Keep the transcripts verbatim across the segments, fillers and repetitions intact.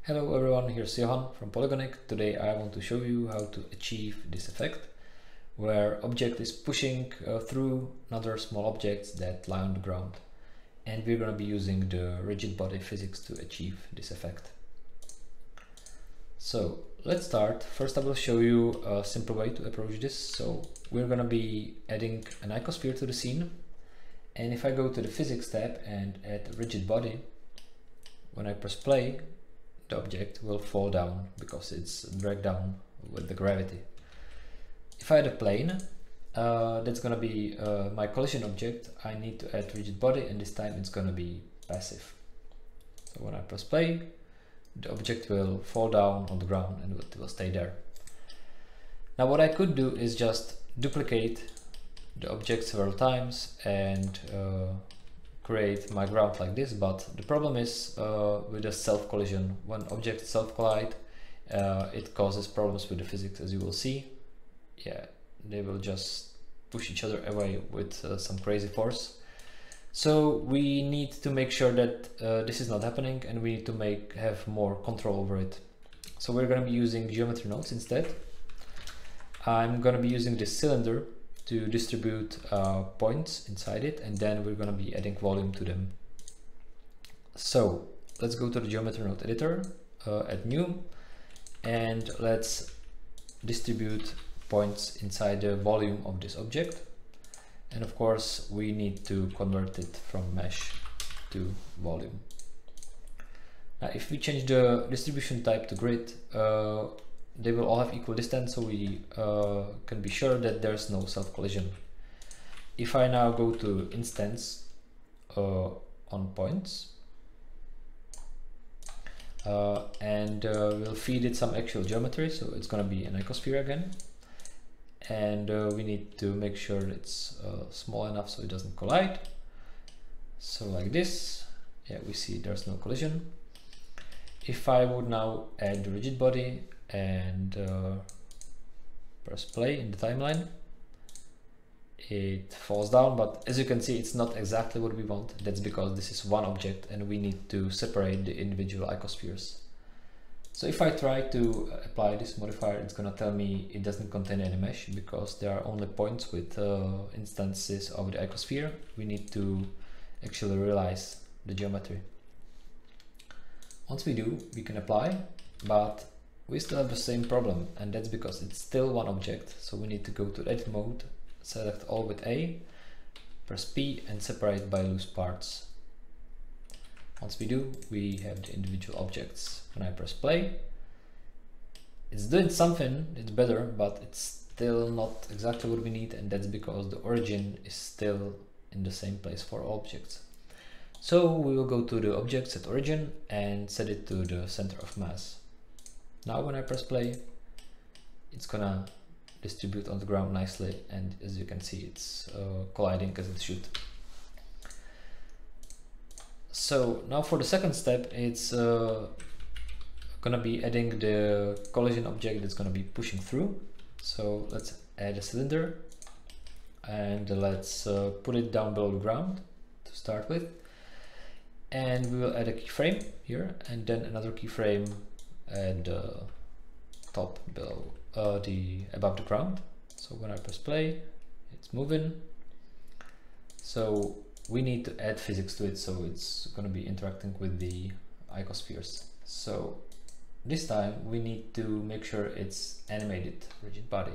Hello everyone, here's Johan from Polygonic. Today I want to show you how to achieve this effect where object is pushing uh, through another small objects that lie on the ground, and we're going to be using the rigid body physics to achieve this effect. So let's start. First I will show you a simple way to approach this. So we're going to be adding an icosphere to the scene, and if I go to the physics tab and add rigid body, when I press play, the object will fall down because it's dragged down with the gravity. If I add a plane, uh, that's going to be uh, my collision object. I need to add rigid body, and this time it's going to be passive. So when I press play, the object will fall down on the ground and it will stay there. Now what I could do is just duplicate the object several times and uh, create my ground like this, but the problem is uh, with a self collision. When objects self collide, uh, it causes problems with the physics, as you will see. Yeah, they will just push each other away with uh, some crazy force. So we need to make sure that uh, this is not happening, and we need to make have more control over it. So we're going to be using geometry nodes instead. I'm going to be using this cylinder to distribute uh, points inside it, and then we're going to be adding volume to them. So let's go to the geometry node editor, uh, add new, and let's distribute points inside the volume of this object. And of course we need to convert it from mesh to volume. Now if we change the distribution type to grid, uh, they will all have equal distance, so we uh, can be sure that there's no self collision. If I now go to instance uh, on points uh, and uh, we'll feed it some actual geometry, so it's going to be an icosphere again, and uh, we need to make sure it's uh, small enough so it doesn't collide. So like this, yeah, we see there's no collision. If I would now add the rigid body and uh, press play in the timeline, it falls down, but as you can see it's not exactly what we want. That's because this is one object and we need to separate the individual icospheres. So if I try to apply this modifier, it's gonna tell me it doesn't contain any mesh because there are only points with uh, instances of the icosphere. We need to actually realize the geometry. Once we do, we can apply, but we still have the same problem, and that's because it's still one object. So we need to go to edit mode, select all with A, press P and separate by loose parts. Once we do, we have the individual objects. When I press play, it's doing something, it's better, but it's still not exactly what we need, and that's because the origin is still in the same place for all objects. So we will go to the object set origin and set it to the center of mass. Now when I press play, it's gonna distribute on the ground nicely, and as you can see it's uh, colliding as it should. So now for the second step, it's uh, gonna be adding the collision object that's gonna be pushing through. So let's add a cylinder and let's uh, put it down below the ground to start with, and we will add a keyframe here and then another keyframe at the top below uh, the above the ground. So when I press play, it's moving. So we need to add physics to it, so it's going to be interacting with the icospheres. So this time we need to make sure it's animated rigid body.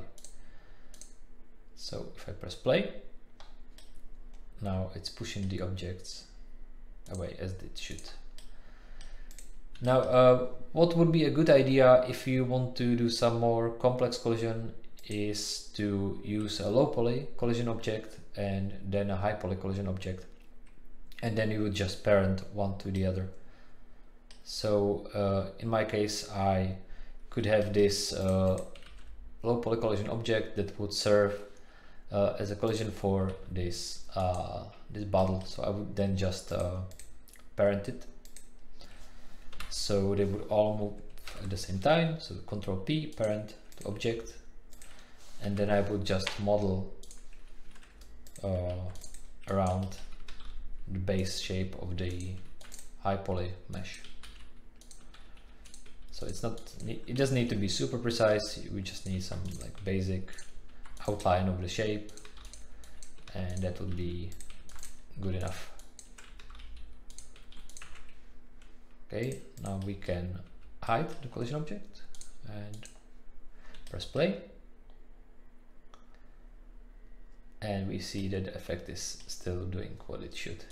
So if I press play, now it's pushing the objects away as it should. Now uh, what would be a good idea if you want to do some more complex collision is to use a low poly collision object and then a high poly collision object, and then you would just parent one to the other. So uh, in my case I could have this uh, low poly collision object that would serve uh, as a collision for this uh, this bottle. So I would then just uh, parent it, so they would all move at the same time. So control P, parent to object, and then I would just model uh, around the base shape of the high poly mesh. So it's not, it doesn't need to be super precise. We just need some like basic outline of the shape, and that would be good enough. Okay, now we can hide the collision object and press play. And we see that the effect is still doing what it should.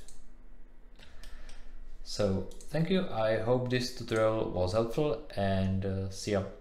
So thank you. I hope this tutorial was helpful, and uh, see ya.